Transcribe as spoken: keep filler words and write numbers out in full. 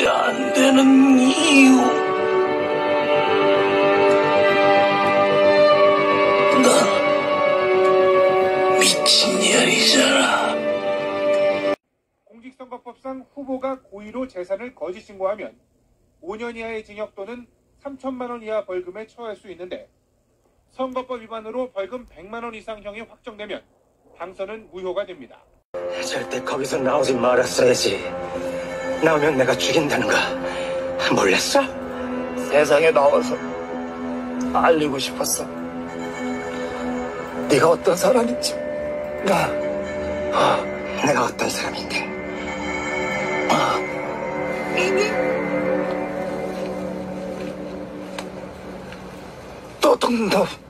안 되는 이유. 난 미친년이잖아. 공직선거법상 후보가 고의로 재산을 거짓 신고하면 오 년 이하의 징역 또는 삼천만 원 이하 벌금에 처할 수 있는데, 선거법 위반으로 벌금 백만 원 이상형이 확정되면 당선은 무효가 됩니다. 절대 거기서 나오지 말았어야지. 나오면 내가 죽인다는 거 몰랐어? 세상에 나와서 알리고 싶었어. 네가 어떤 사람인지. 나 어, 내가 어떤 사람인데. 도둑놈.